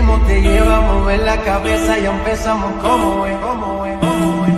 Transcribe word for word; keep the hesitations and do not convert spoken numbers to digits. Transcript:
cómo te lleva a mover la cabeza, ya empezamos como es, como es, como es.